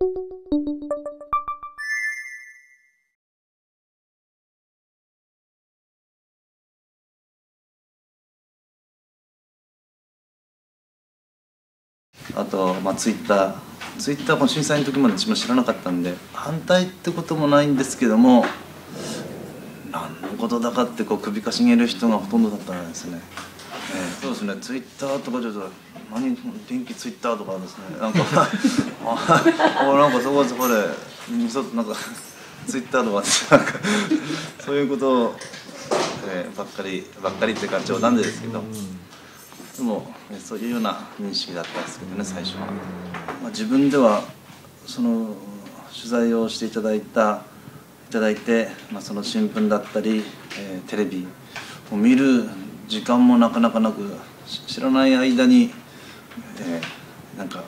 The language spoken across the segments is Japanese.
あと、ツイッターも震災の時まで自分知らなかったんで、反対ってこともないんですけども、何のことだかって首かしげる人がほとんどだったんですね。そうですね、ツイッターとかちょっと電気ツイッターとかですね、なんかなんかそこでなんかツイッターとかなんかそういうことを、ばっかりっていうか冗談でですけど。でもそういうような認識だったんですけどね、最初は。自分ではその取材をしていただいて、その新聞だったり、テレビを見る時間もなかなかなく、知らない間に、なんか、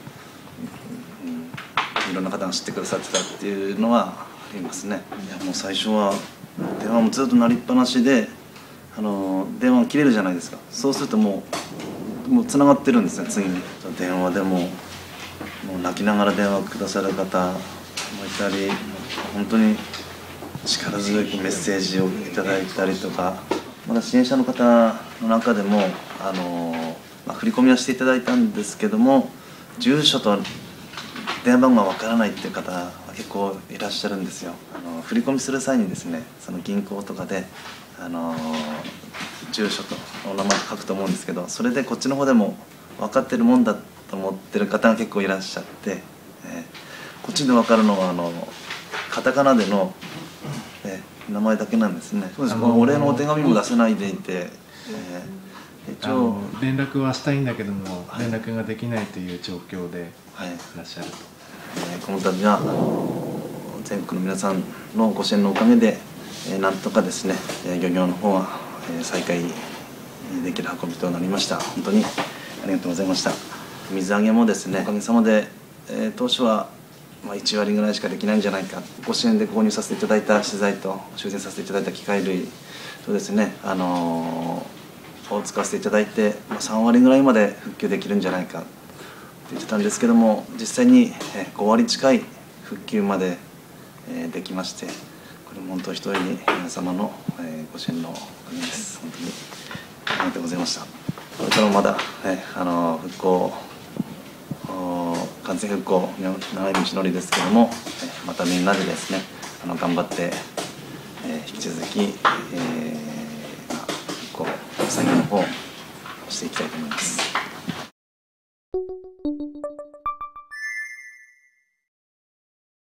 いろんな方が知ってくださってたっていうのはありますね。もう最初は電話もずっと鳴りっぱなしで、電話切れるじゃないですか。そうするともうつながってるんですね、次に。電話でもう泣きながら電話くださる方もいたり、本当に力強いメッセージをいただいたりとか、まだ支援者の方の中でも振り込みはしていただいたんですけども、住所と電話番号がわからないっていう方は結構いらっしゃるんですよ。振り込みする際にですね、その銀行とかで住所とお名前書くと思うんですけど、それでこっちの方でも分かってるもんだと思ってる方が結構いらっしゃって、こっちで分かるのはカタカナでの、名前だけなんですね。そうです。お礼のお手紙も出せないでいて、一応連絡はしたいんだけども、連絡ができないという状況でいらっしゃると。 この度は全国の皆さんのご支援のおかげで、なんとかですね、漁業の方は再開できる運びとなりました。本当にありがとうございました。水揚げもですね、おかげさまで、当初は1割ぐらいしかできないんじゃないか、ご支援で購入させていただいた資材と修繕させていただいた機械類とですね、を使わせていただいて、3割ぐらいまで復旧できるんじゃないかって言ってたんですけども、実際に5割近い復旧までできまして、これも本当一人に皆様のご支援のおかげです。本当にありがとうございました。これからもまだ復興、完全復興長い道のりですけども、またみんなでですね頑張って、引き続き、復興作業の方をしていきたいと思います。